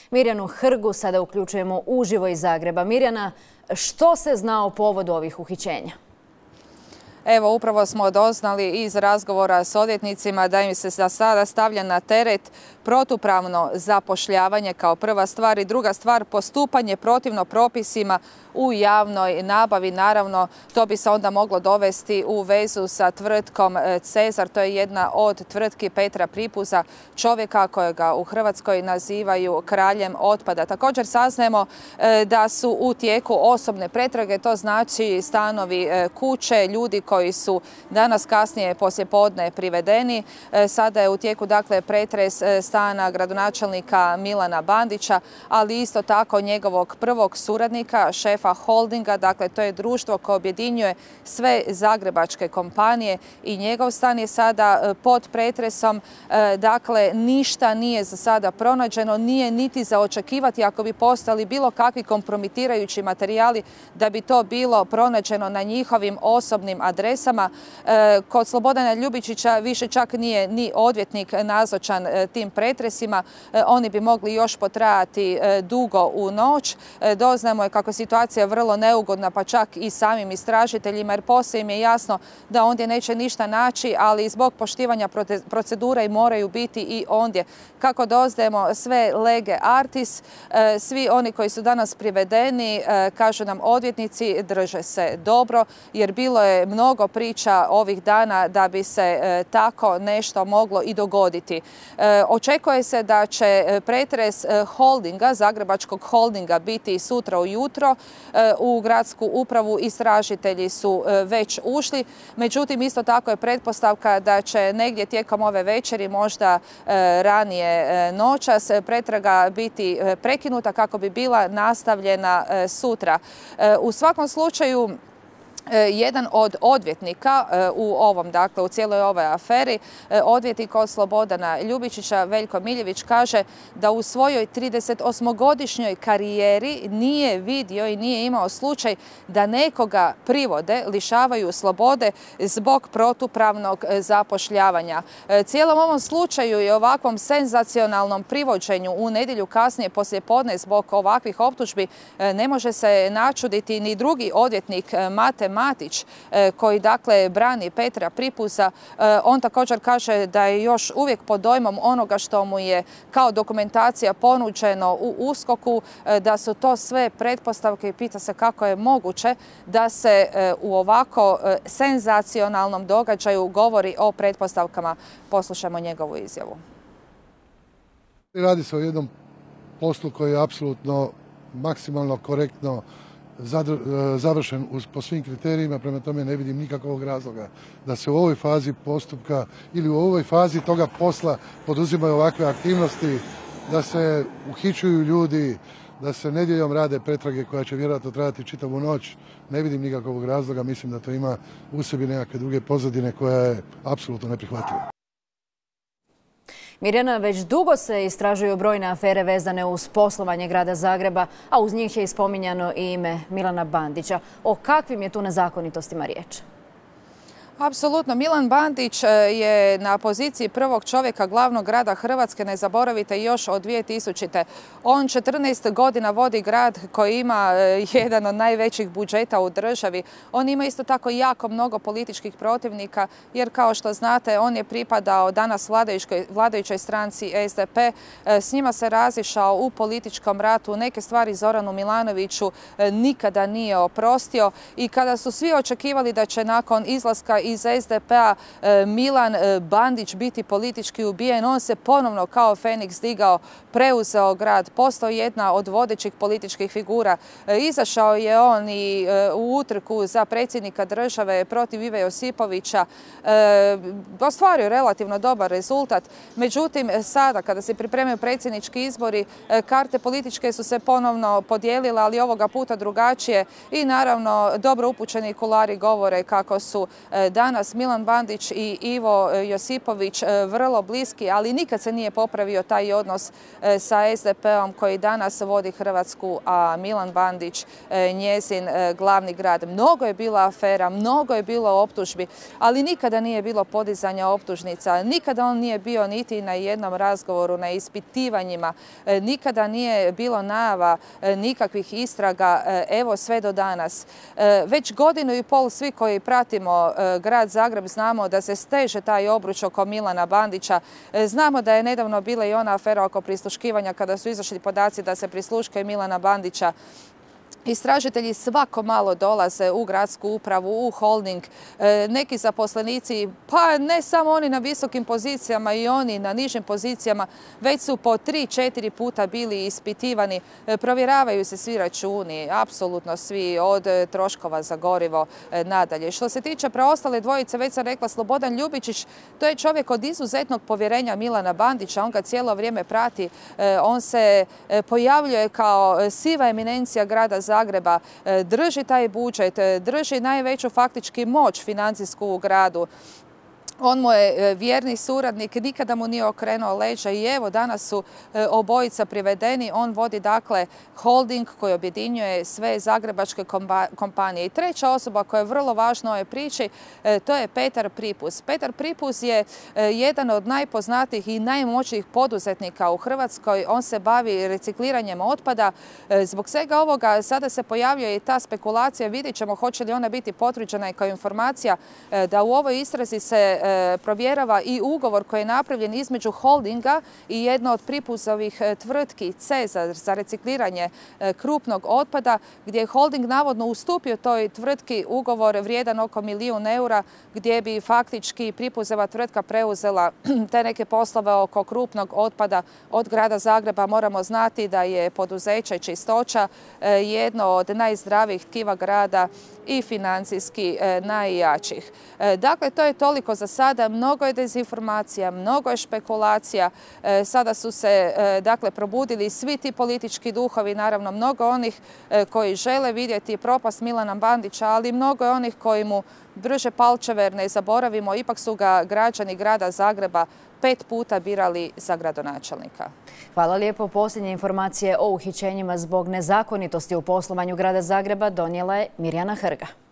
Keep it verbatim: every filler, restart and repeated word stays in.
Mirjanu Hrgu sada uključujemo uživo iz Zagreba. Mirjana, što se zna o povodu ovih uhićenja? Evo, upravo smo doznali iz razgovora s odvjetnicima da im se za sada stavlja na teret protupravno zapošljavanje kao prva stvar i druga stvar postupanje protivno propisima u javnoj nabavi. Naravno, to bi se onda moglo dovesti u vezu sa tvrtkom Cezar. To je jedna od tvrtki Petra Pripuza, čovjeka kojega u Hrvatskoj nazivaju kraljem otpada. Također saznajemo da su u tijeku osobne pretrage, to znači stanovi, kuće, ljudi koji su danas kasnije poslijepodne privedeni. Sada je u tijeku dakle pretres stana gradonačelnika Milana Bandića, ali isto tako njegovog prvog suradnika, šefa holdinga, dakle to je društvo koje objedinjuje sve zagrebačke kompanije i njegov stan je sada pod pretresom. Dakle, ništa nije za sada pronađeno, nije niti za očekivati ako bi postali bilo kakvi kompromitirajući materijali da bi to bilo pronađeno na njihovim osobnim adresama. Kod Slobodana Ljubičića više čak nije ni odvjetnik nazočan tim pretresima. Oni bi mogli još potrajati dugo u noć. Doznamo je kako situacija je vrlo neugodna, pa čak i samim istražiteljima, jer poslije im je jasno da ondje neće ništa naći, ali zbog poštivanja procedura i moraju biti i ondje. Kako doznajemo sve lege artis, svi oni koji su danas privedeni, kažu nam odvjetnici, drže se dobro, jer bilo je mnogo priča ovih dana da bi se tako nešto moglo i dogoditi. Očekuje se da će pretres holdinga, zagrebačkog holdinga, biti sutra ujutro. U gradsku upravu istražitelji su već ušli. Međutim, isto tako je pretpostavka da će negdje tijekom ove večeri, možda ranije noćas, pretraga biti prekinuta kako bi bila nastavljena sutra. U svakom slučaju, jedan od odvjetnika u ovom, dakle, u cijeloj ovoj aferi, odvjetnik od Slobodana Ljubičića, Veljko Miljević, kaže da u svojoj tridesetosmogodišnjoj karijeri nije vidio i nije imao slučaj da nekoga privode, lišavaju slobode zbog protupravnog zapošljavanja. Cijelom ovom slučaju i ovakvom senzacionalnom privođenju u nedjelju kasnije poslijepodne zbog ovakvih optužbi ne može se načuditi ni drugi odvjetnik, Mate Matić, koji dakle brani Petra Pripuza. On također kaže da je još uvijek pod dojmom onoga što mu je kao dokumentacija ponuđeno u uskoku, da su to sve pretpostavke i pita se kako je moguće da se u ovako senzacionalnom događaju govori o pretpostavkama. Poslušajmo njegovu izjavu. Radi se o jednom poslu koji je apsolutno maksimalno korektno završen po svim kriterijima, prema tome ne vidim nikakvog razloga da se u ovoj fazi postupka ili u ovoj fazi toga posla poduzimaju ovakve aktivnosti, da se uhićuju ljudi, da se nedjeljom rade pretrage koja će vjerojatno trajati čitavu noć. Ne vidim nikakvog razloga, mislim da to ima u sebi nekakve druge pozadine koja je apsolutno neprihvatljiva. Mirjana, već dugo se istražuju brojne afere vezane uz poslovanje grada Zagreba, a uz njih je i spominjano i ime Milana Bandića. O kakvim je tu nezakonitostima riječ? Apsolutno. Milan Bandić je na poziciji prvog čovjeka glavnog grada Hrvatske, ne zaboravite, još od dvije tisućite. On četrnaest godina vodi grad koji ima jedan od najvećih budžeta u državi. On ima isto tako jako mnogo političkih protivnika, jer kao što znate, on je pripadao danas vladajućoj stranci S D P. S njima se razišao u političkom ratu. Neke stvari Zoranu Milanoviću nikada nije oprostio i kada su svi očekivali da će nakon izlaska iz S D P-a Milan Bandić biti politički ubijen, on se ponovno kao Feniks digao, preuzeo grad, postao jedna od vodećih političkih figura. Izašao je on i u utrku za predsjednika države protiv Ive Josipovića, ostvario relativno dobar rezultat. Međutim, sada kada se pripremaju predsjednički izbori, karte političke su se ponovno podijelile, ali ovoga puta drugačije i naravno dobro upućeni kulari govore kako su danas Milan Bandić i Ivo Josipović vrlo bliski, ali nikad se nije popravio taj odnos sa S D P-om koji danas vodi Hrvatsku, a Milan Bandić njezin glavni grad. Mnogo je bila afera, mnogo je bilo optužbi, ali nikada nije bilo podizanja optužnica, nikada on nije bio niti na jednom razgovoru, na ispitivanjima, nikada nije bilo najava nikakvih istraga, evo sve do danas. Već godinu i pol svi koji pratimo grad Zagreb znamo da se steže taj obruč oko Milana Bandića. Znamo da je nedavno bila i ona afera oko prisluškivanja kada su izašli podaci da se prisluškuje Milana Bandića. Istražitelji svako malo dolaze u gradsku upravu, u holding, neki zaposlenici, pa ne samo oni na visokim pozicijama i oni na nižim pozicijama, već su po tri, četiri puta bili ispitivani. Provjeravaju se svi računi, apsolutno svi, od troškova za gorivo nadalje. Što se tiče preostale dvojice, već sam rekla, Slobodan Ljubičić, to je čovjek od izuzetnog povjerenja Milana Bandića, on ga cijelo vrijeme prati, on se pojavljuje kao siva eminencija grada Zagreba. Zagreba, drži taj budžet, drži najveću faktički moć financijsku u gradu. On mu je vjerni suradnik, nikada mu nije okrenuo leđa i evo danas su obojica privedeni. On vodi dakle holding koji objedinjuje sve zagrebačke kompanije. I treća osoba koja je vrlo važna u ovoj priči, to je Petar Pripuz. Petar Pripuz je jedan od najpoznatijih i najmoćnijih poduzetnika u Hrvatskoj. On se bavi recikliranjem otpada. Zbog svega ovoga sada se pojavljuje i ta spekulacija, vidjet ćemo hoće li ona biti potvrđena i kao informacija da u ovoj istrazi se provjerava i ugovor koji je napravljen između holdinga i jedno od Pripuzovih tvrtki Cezar za recikliranje krupnog otpada, gdje je holding navodno ustupio toj tvrtki ugovor vrijedan oko milijun eura, gdje bi faktički Pripuzova tvrtka preuzela te neke poslove oko krupnog otpada od grada Zagreba. Moramo znati da je poduzeće Čistoća jedno od najzdravijih tkiva grada i financijski najjačih. Dakle, to je toliko za sada. Mnogo je dezinformacija, mnogo je špekulacija. Sada su se dakle probudili svi ti politički duhovi, naravno mnogo onih koji žele vidjeti propast Milana Bandića, ali mnogo je onih koji mu drže palčeve, jer ne zaboravimo, ipak su ga građani grada Zagreba pet puta birali za gradonačelnika. Hvala lijepo. Posljednje informacije o uhićenjima zbog nezakonitosti u poslovanju grada Zagreba donijela je Mirjana Hrga.